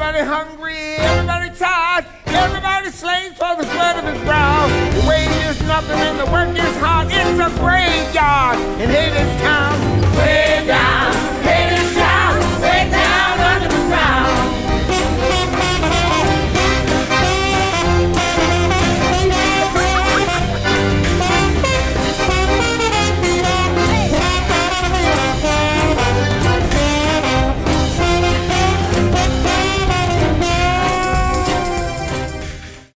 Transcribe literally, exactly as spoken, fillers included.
Everybody hungry, everybody tired, everybody slaves for the sweat of his brow. The wage is nothing and the work is hard. It's a graveyard in Hadestown.